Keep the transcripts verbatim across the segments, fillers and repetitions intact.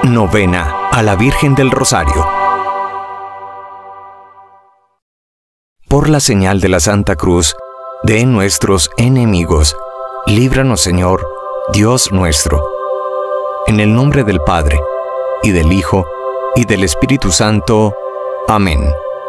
Novena a la Virgen del Rosario. Por la señal de la Santa Cruz de nuestros enemigos, líbranos, Señor, Dios nuestro. En el nombre del Padre, y del Hijo, y del Espíritu Santo. Amén.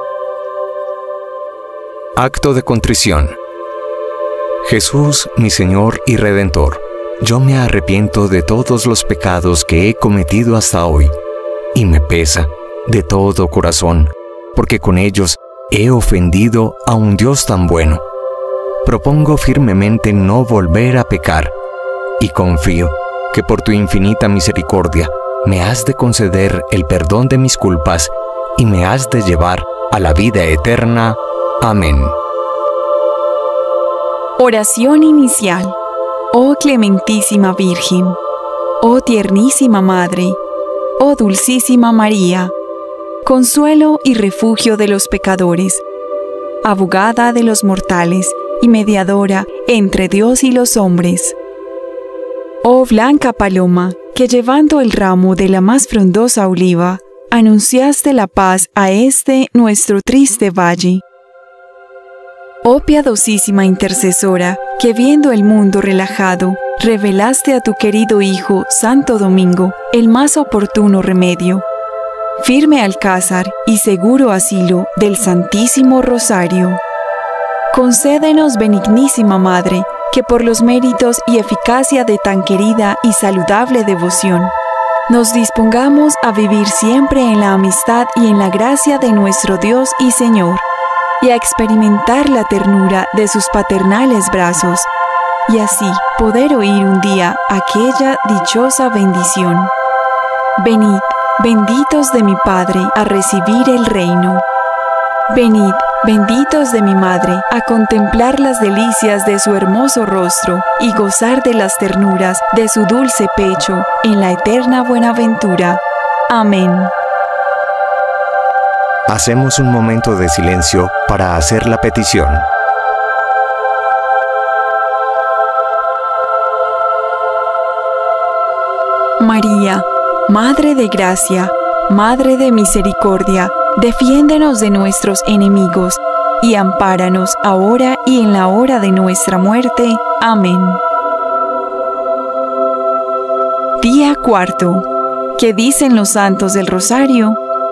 Acto de contrición. Jesús, mi Señor y Redentor, yo me arrepiento de todos los pecados que he cometido hasta hoy, y me pesa de todo corazón, porque con ellos he ofendido a un Dios tan bueno. Propongo firmemente no volver a pecar, y confío que por tu infinita misericordia me has de conceder el perdón de mis culpas y me has de llevar a la vida eterna. Amén. Oración inicial. Oh clementísima Virgen, oh tiernísima Madre, oh dulcísima María, consuelo y refugio de los pecadores, abogada de los mortales y mediadora entre Dios y los hombres. Oh blanca paloma, que llevando el ramo de la más frondosa oliva, anunciaste la paz a este nuestro triste valle. Oh piadosísima intercesora, que viendo el mundo relajado, revelaste a tu querido Hijo, Santo Domingo, el más oportuno remedio, firme alcázar y seguro asilo del Santísimo Rosario. Concédenos, benignísima Madre, que por los méritos y eficacia de tan querida y saludable devoción, nos dispongamos a vivir siempre en la amistad y en la gracia de nuestro Dios y Señor, y a experimentar la ternura de sus paternales brazos, y así poder oír un día aquella dichosa bendición. Venid, benditos de mi Padre, a recibir el reino. Venid, benditos de mi Madre, a contemplar las delicias de su hermoso rostro y gozar de las ternuras de su dulce pecho en la eterna buenaventura. Amén. Hacemos un momento de silencio para hacer la petición. María, Madre de Gracia, Madre de Misericordia, defiéndenos de nuestros enemigos y ampáranos ahora y en la hora de nuestra muerte. Amén. Día cuarto. ¿Qué dicen los santos del Rosario?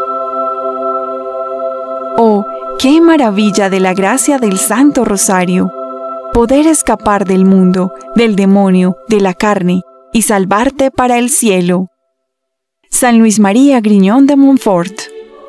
Oh, qué maravilla de la gracia del Santo Rosario, poder escapar del mundo, del demonio, de la carne, y salvarte para el cielo. San Luis María Griñón de Montfort.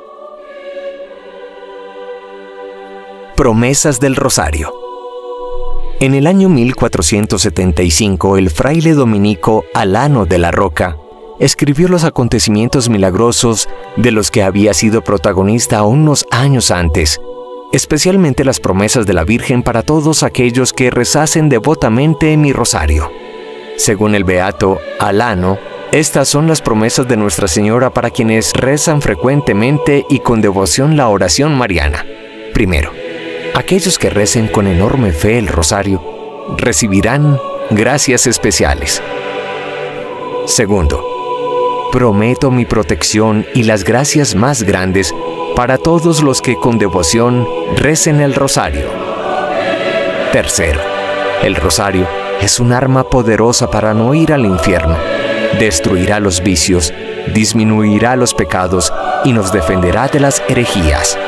Promesas del Rosario. En el año mil cuatrocientos setenta y cinco, el fraile dominico Alano de la Roca escribió los acontecimientos milagrosos de los que había sido protagonista unos años antes, especialmente las promesas de la Virgen para todos aquellos que rezasen devotamente mi rosario. Según el beato Alano, estas son las promesas de Nuestra Señora para quienes rezan frecuentemente y con devoción la oración mariana. Primero, aquellos que recen con enorme fe el rosario recibirán gracias especiales. Segundo, prometo mi protección y las gracias más grandes para todos los que con devoción recen el rosario. Tercero, el rosario es un arma poderosa para no ir al infierno. Destruirá los vicios, disminuirá los pecados y nos defenderá de las herejías.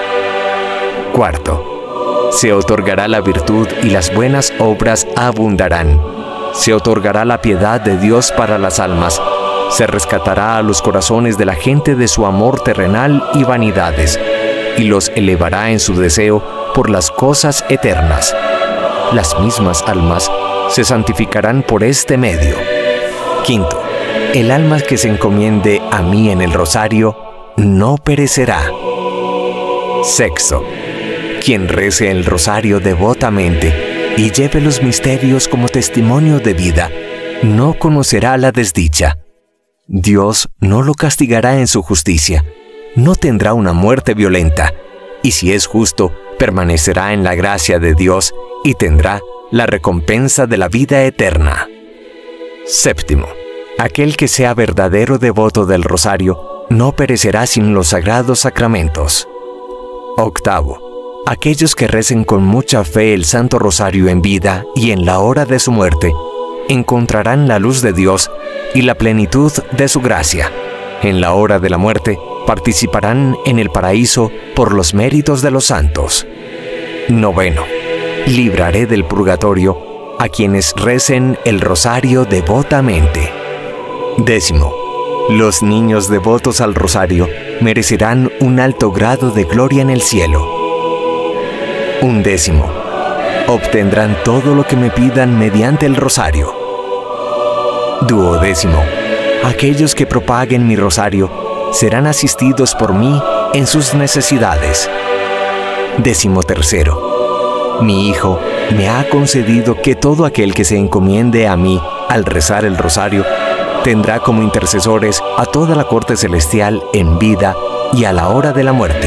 Cuarto, se otorgará la virtud y las buenas obras abundarán. Se otorgará la piedad de Dios para las almas. Se rescatará a los corazones de la gente de su amor terrenal y vanidades, y los elevará en su deseo por las cosas eternas. Las mismas almas se santificarán por este medio. Quinto, el alma que se encomiende a mí en el rosario no perecerá. Sexto, quien rece el rosario devotamente y lleve los misterios como testimonio de vida, no conocerá la desdicha. Dios no lo castigará en su justicia, no tendrá una muerte violenta, y si es justo, permanecerá en la gracia de Dios y tendrá la recompensa de la vida eterna. Séptimo, Aquel que sea verdadero devoto del rosario no perecerá sin los sagrados sacramentos. Octavo, aquellos que recen con mucha fe el Santo Rosario en vida y en la hora de su muerte, encontrarán la luz de Dios y la plenitud de su gracia. En la hora de la muerte, participarán en el paraíso por los méritos de los santos. Noveno, libraré del purgatorio a quienes recen el rosario devotamente. Décimo, los niños devotos al rosario merecerán un alto grado de gloria en el cielo. Undécimo, obtendrán todo lo que me pidan mediante el rosario. Duodécimo, aquellos que propaguen mi rosario serán asistidos por mí en sus necesidades. Décimo tercero, mi Hijo me ha concedido que todo aquel que se encomiende a mí al rezar el rosario tendrá como intercesores a toda la corte celestial en vida y a la hora de la muerte.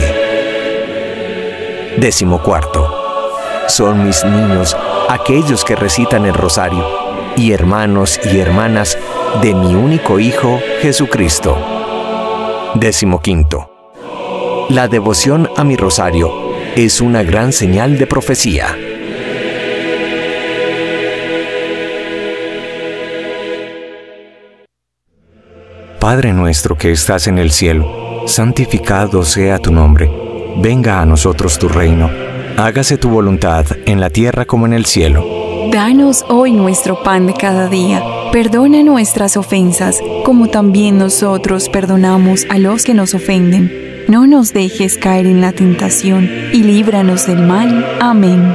Décimo cuarto, son mis niños aquellos que recitan el rosario y hermanos y hermanas de mi único Hijo, Jesucristo. Décimo quinto, la devoción a mi rosario es una gran señal de profecía. Padre nuestro que estás en el cielo, santificado sea tu nombre. Venga a nosotros tu reino. Hágase tu voluntad en la tierra como en el cielo. Danos hoy nuestro pan de cada día. Perdona nuestras ofensas, como también nosotros perdonamos a los que nos ofenden. No nos dejes caer en la tentación y líbranos del mal. Amén.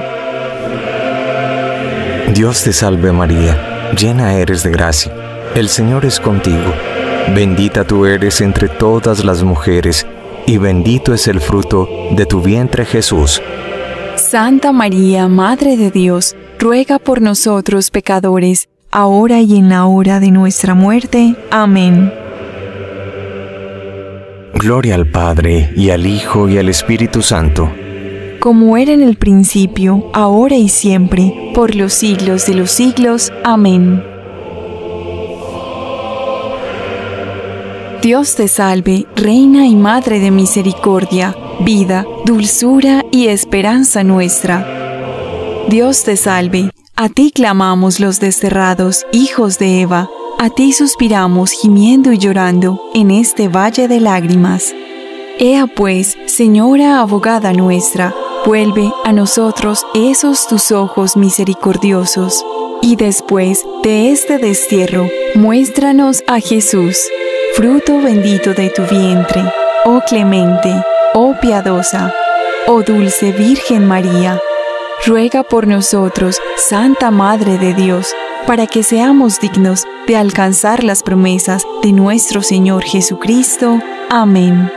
Dios te salve María, llena eres de gracia. El Señor es contigo. Bendita tú eres entre todas las mujeres, y bendito es el fruto de tu vientre Jesús. Santa María, Madre de Dios, ruega por nosotros pecadores, ahora y en la hora de nuestra muerte. Amén. Gloria al Padre, y al Hijo, y al Espíritu Santo. Como era en el principio, ahora y siempre, por los siglos de los siglos. Amén. Dios te salve, Reina y Madre de misericordia, vida, dulzura y esperanza nuestra. Dios te salve, a ti clamamos los desterrados, hijos de Eva, a ti suspiramos gimiendo y llorando en este valle de lágrimas. Ea pues, Señora abogada nuestra, vuelve a nosotros esos tus ojos misericordiosos, y después de este destierro, muéstranos a Jesús, fruto bendito de tu vientre, oh clemente, oh piadosa, oh dulce Virgen María. Ruega por nosotros, Santa Madre de Dios, para que seamos dignos de alcanzar las promesas de nuestro Señor Jesucristo. Amén.